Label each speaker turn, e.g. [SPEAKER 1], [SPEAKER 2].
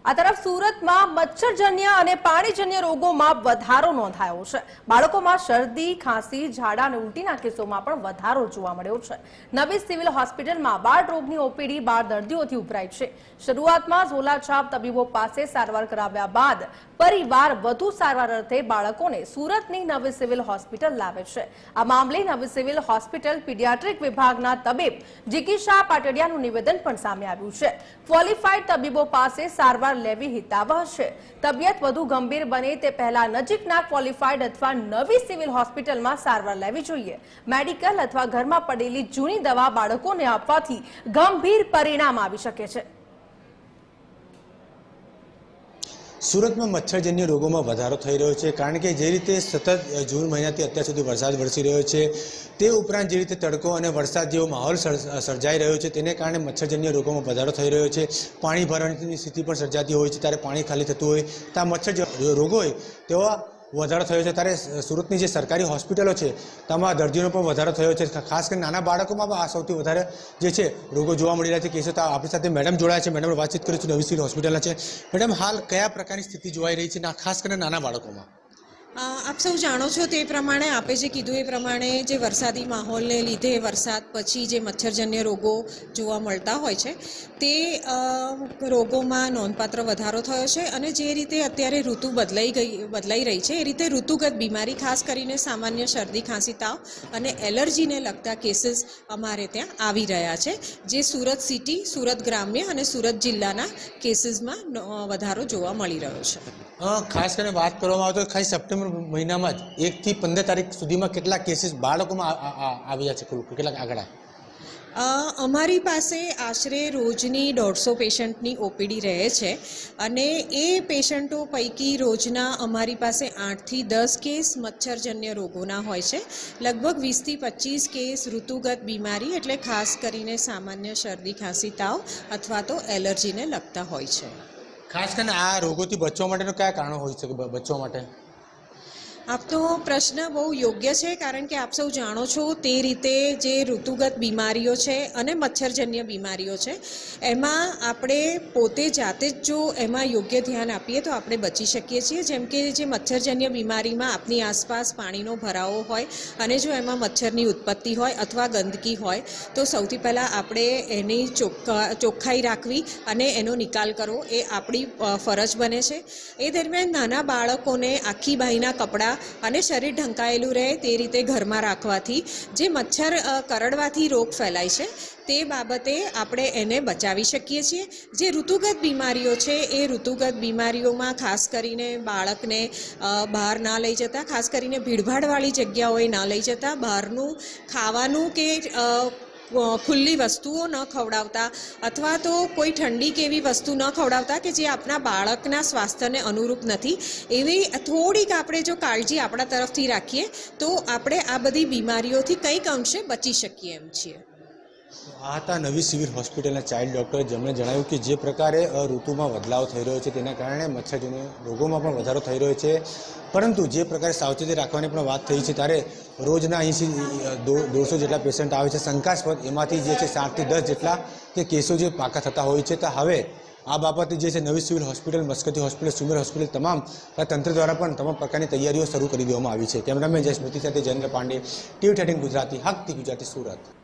[SPEAKER 1] આ તરફ સુરતમાં મચ્છરજન્ય અને પાણીજન્ય રોગોમાં વધારો નોંધાયો છે। બાળકોમાં શરદી, ખાંસી, ઝાડા અને ઉલટીના કેસોમાં પણ વધારો જોવા મળ્યો છે। નવી સિવિલ હોસ્પિટલમાં બાળ રોગની ઓપીડી બાળ દર્દીઓથી ઉભરાઈ છે। શરૂઆતમાં ઝોલાછાપ તબીબો પાસે સારવાર કરાવ્યા બાદ પરિવાર વધુ સારવાર અર્થે બાળકોને સુરતની નવી સિવિલ હોસ્પિટલ લાવે છે। આ મામલે નવી સિવિલ હોસ્પિટલ પીડિયાટ્રિક વિભાગના તબીબ જીકીશા પાટડિયાનું નિવેદન પણ સામે આવ્યું છે। ક્વોલિફાઈડ તબીબો પાસે સારવાર લેવી હિતાવહ છે। તબિયત વધુ ગંભીર બને તે પહેલા નજીકના ક્વોલિફાઈડ અથવા નવી સિવિલ હોસ્પિટલમાં સારવાર લેવી જોઈએ। મેડિકલ અથવા ઘરમાં પડેલી જૂની દવા બાળકોને આપવાથી ગંભીર પરિણામ આવી શકે છે।
[SPEAKER 2] સુરતમાં મચ્છરજન્ય રોગોમાં વધારો થઈ રહ્યો છે, કારણ કે જે રીતે સતત જૂન મહિનાથી અત્યાર સુધી વરસાદ વરસી રહ્યો છે, તે ઉપરાંત જે રીતે તડકો અને વરસાદ જેવો માહોલ સર્જાઈ રહ્યો છે, તેને કારણે મચ્છરજન્ય રોગોમાં વધારો થઈ રહ્યો છે। પાણી ભરાવાની સ્થિતિ પણ સર્જાતી હોય છે, ત્યારે પાણી ખાલી થતું હોય ત્યાં મચ્છર રોગો હોય તેવા વધારો થયો છે। ત્યારે સુરતની જે સરકારી હોસ્પિટલો છે તેમાં દર્દીઓનો પણ વધારો થયો છે। ખાસ કરીને નાના બાળકોમાં પણ આ સૌથી વધારે જે છે રોગો જોવા મળી રહ્યા છે કેસો। તો આપણી સાથે મેડમ જોડાયા છે, મેડમ વાતચીત કરીશું, નવી સિવિલ હોસ્પિટલના છે। મેડમ, હાલ કયા પ્રકારની સ્થિતિ જોવાઈ રહી છે ખાસ કરીને નાના બાળકોમાં?
[SPEAKER 3] આપ સૌ જાણો છો તે પ્રમાણે આપે જે કીધું એ પ્રમાણે જે વરસાદી માહોલને લીધે વરસાદ પછી જે મચ્છરજન્ય રોગો જોવા મળતા હોય છે તે રોગોમાં નોંધપાત્ર વધારો થયો છે। અને જે રીતે અત્યારે ઋતુ બદલાઈ રહી છે એ રીતે ઋતુગત બીમારી, ખાસ કરીને સામાન્ય શરદી, ખાંસી, તાવ અને એલર્જીને લગતા કેસીસ અમારે ત્યાં આવી રહ્યા છે, જે સુરત સિટી, સુરત ગ્રામ્ય અને સુરત જિલ્લાના કેસીસમાં વધારો જોવા મળી રહ્યો છે।
[SPEAKER 2] ખાસ કરીને વાત કરવામાં આવે તો ખાલી સપ્ટેમ્બર મહિનામાં જ 1 થી 15 તારીખ સુધીમાં કેટલા કેસીસ બાળકોમાં આવ્યા છે, કેટલાક આંકડા?
[SPEAKER 3] અમારી પાસે આશરે રોજની 150 પેશન્ટની ઓપીડી રહે છે, અને એ પેશન્ટો પૈકી રોજના અમારી પાસે 8 થી 10 કેસ મચ્છરજન્ય રોગોના હોય છે। લગભગ 20 થી 25 કેસ ઋતુગત બીમારી, એટલે ખાસ કરીને સામાન્ય શરદી, ખાંસી, તાવ અથવા તો એલર્જીને લગતા હોય છે।
[SPEAKER 2] ખાસ કરીને આ રોગોથી બચવા માટેનો કયા કારણો હોય છે બચવા માટે?
[SPEAKER 3] આપનો પ્રશ્ન બહુ યોગ્ય છે, કારણ કે આપ સૌ જાણો છો તે રીતે જે ઋતુગત બીમારીઓ છે અને મચ્છરજન્ય બીમારીઓ છે એમાં આપણે પોતે જાતે જ જો એમાં યોગ્ય ધ્યાન આપીએ તો આપણે બચી શકીએ છીએ। જેમ કે જે મચ્છરજન્ય બીમારીમાં આપની આસપાસ પાણીનો ભરાવો હોય અને જો એમાં મચ્છરની ઉત્પત્તિ હોય અથવા ગંદકી હોય તો સૌથી પહેલાં આપણે એની ચોખ્ખાઈ રાખવી અને એનો નિકાલ કરવો એ આપણી ફરજ બને છે। એ દરમિયાન નાના બાળકોને આખી બાહીના કપડાં અને શરીર ઢંકાયેલું રહે તે રીતે ઘરમાં રાખવાથી જે મચ્છર કરડવાથી રોગ ફેલાય છે તે બાબતે આપણે એને બચાવી શકીએ છીએ। જે ઋતુગત બીમારીઓ છે એ ઋતુગત બીમારીઓમાં ખાસ કરીને બાળકને બહાર ના લઈ જતા, ખાસ કરીને ભીડભાડવાળી જગ્યાઓએ ના લઈ જતા, બહારનું ખાવાનું કે ખુલ્લી વસ્તુઓ ન ખવડાવતા અથવા તો કોઈ ઠંડી કે એવી વસ્તુ ન ખવડાવતા કે જે આપણા બાળકના સ્વાસ્થ્યને અનુરૂપ નથી। એવી થોડીક આપણે જો કાળજી આપણા તરફથી રાખીએ તો આપણે આ બધી બીમારીઓથી કંઈક અંશે બચી શકીએ એમ છીએ।
[SPEAKER 2] આ હતા નવી સિવિલ હોસ્પિટલના ચાઇલ્ડ ડૉક્ટર, જેમણે જણાવ્યું કે જે પ્રકારે ઋતુમાં બદલાવ થઈ રહ્યો છે તેના કારણે મચ્છરજન્ય રોગોમાં પણ વધારો થઈ રહ્યો છે, પરંતુ જે પ્રકારે સાવચેતી રાખવાની પણ વાત થઈ છે ત્યારે રોજના અહીંથી 150 જેટલા પેશન્ટ આવે છે શંકાસ્પદ, એમાંથી જે છે 7 થી 10 જેટલા તે કેસો જે પાકા થતા હોય છે। તો હવે આ બાબતે જે છે નવી civil hospital, Maskati hospital, Sumer hospital તમામ તંત્ર દ્વારા પણ તમામ પ્રકારની તૈયારીઓ શરૂ કરી દેવામાં આવી છે। કેમેરામેન જય સ્મૃતિ સાથે જયેન્દ્ર પાંડે, TV13 ગુજરાતી, હકથી ગુજરાતી, સુરત।